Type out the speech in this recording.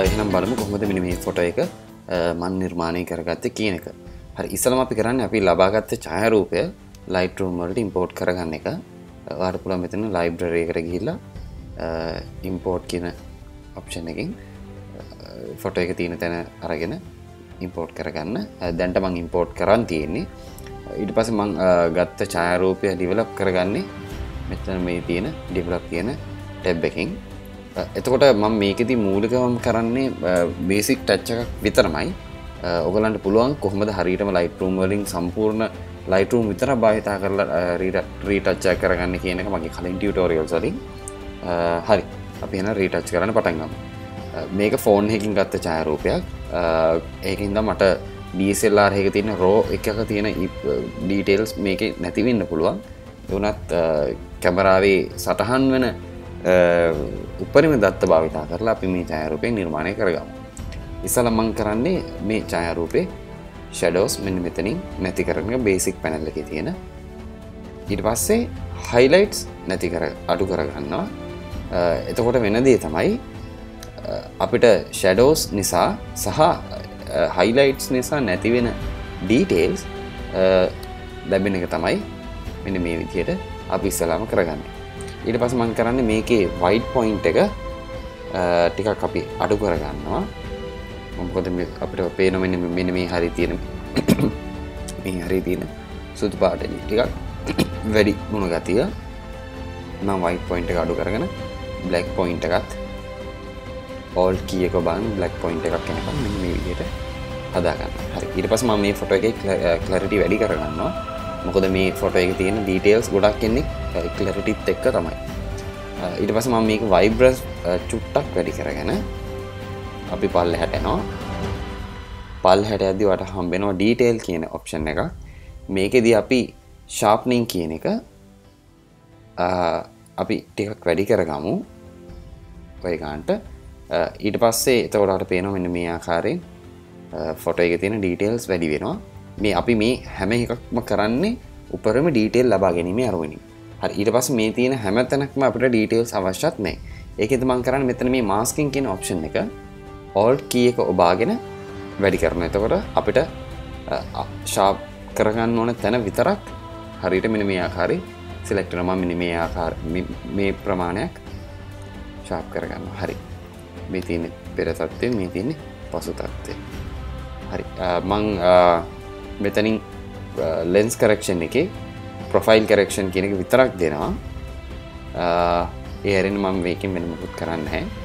එහෙනම් බලමු කොහොමද මෙන්න මේ ෆොටෝ එක මම නිර්මාණය කරගත්තේ කියන එක. හරි ඉස්සෙල්ලාම අපි කරන්නේ අපි ලබාගත්ත ඡායාරූපය Lightroom වලට import කරගන්න එක. ඔයාලට පුළුවන් මෙතන library එකට ගිහිල්ලා import කියන option එකෙන් ෆොටෝ එක තියෙන තැන අරගෙන import කරගන්න. දැන්ට මම import කරන් තියෙන්නේ. ඊට පස්සේ මම ගත්ත ඡායාරූපය develop කරගන්නේ මෙතන මේ තියෙන develop කියන tab එකෙන්. එතකොට මම මේකෙදි මූලිකවම කරන්නේ බේසික් ටච් එකක් විතරමයි. ඔයගලන්ට පුළුවන් කොහොමද හරියටම Lightroom වලින් සම්පූර්ණ Lightroom විතර භාවිතා කරලා රීටච් එක කරගන්න කියන එක මගේ කලින් ටියුටෝරියල්ස් වලින්. හරි. අපි එහෙනම් රීටච් කරන්න පටන් ගමු. මේක ෆෝන් එකකින් ගත්ත ඡායාරූපයක්. ඒකින්ද මට DSLR එකේ තියෙන RAW එකක තියෙන details මේකේ නැති වෙන්න පුළුවන්. ඒ වුණත් කැමරාවේ සටහන් වෙන උපරිම දත්ත භාවිතා කරලා අපි මේ ඡායාරූපය නිර්මාණය කරගමු. ඉස්සෙල්ලා මම කරන්නේ මේ ඡායාරූපේ shadows මෙන්න මෙතනින් නැති කරගෙන basic panel එකේ තියෙන. ඊට පස්සේ highlights නැති කර අඩු කරගන්නවා. එතකොට වෙන දේ තමයි අපිට shadows නිසා සහ highlights නිසා නැති වෙන details ලැබෙන එක තමයි මෙන්න මේ විදිහට අපි ඉස්සලාම කරගන්නේ. ඊට පස්සේ මම කරන්නේ මේකේ white point එක ටිකක් අපි අඩු කරගන්නවා. මොකද අපිට පේන මෙන්න මේ හරිය තියෙන මේ හරිය තියෙන සුදු පාට ටිකක් වැඩි වුණ ගතිය. මම white point එක අඩු කරගෙන black point එකත් alt key එක බලන්න black point එකක් එනකම් මෙන්න මේ විදිහට හදා ගන්න. හරි. ඊට පස්සේ මම මේ ෆොටෝ එකේ clarity වැඩි කරගන්නවා. මොකද මේ ෆොටෝ එකේ තියෙන details ගොඩක් එන්නේ clarity එක්ක තමයි. ඊට පස්සේ මම මේක vibrance චුට්ටක් වැඩි කරගෙන අපි පල්ලෙහාට යනවා. පල්ලෙහාට යද්දි ඔයාලට හම්බ වෙනවා detail කියන option එක. මේකෙදි අපි sharpening කියන එක අපි ටිකක් වැඩි කරගමු. ඔය ගන්නට. ඊට පස්සේ එතකොට ඔයාලට පේනවා මෙන්න මේ ආකාරයෙන් ෆොටෝ එකේ තියෙන details වැඩි වෙනවා. මේ අපි මේ හැම එකක්ම කරන්නේ උපරිම detail ලබා ගැනීමේ අරමුණින්. හරි ඊට පස්සේ මේ තියෙන හැම තැනක්ම අපිට details අවශ්‍යත් නැහැ. ඒකෙන්ද මම කරන්නේ මෙතන මේ masking කියන option එක alt key එක ඔබාගෙන වැඩි කරනවා. එතකොට අපිට sharp කරගන්න ඕන තැන විතරක් හරියට මෙන්න මේ ආකාරයෙන් select කරනවා. මෙන්න මේ ආකාර මේ ප්‍රමාණයක් sharp කරගන්නවා. හරි. මේ තියෙන පෙර තත්ත්වය මේ තියෙන පසු තත්ත්වය. හරි. මම මෙතනින් lens correction එකේ profile correction කියන එක විතරක් දෙනවා. ඒ හැරෙන්න මම මේකෙන් වෙන මොකුත් කරන්නේ නැහැ.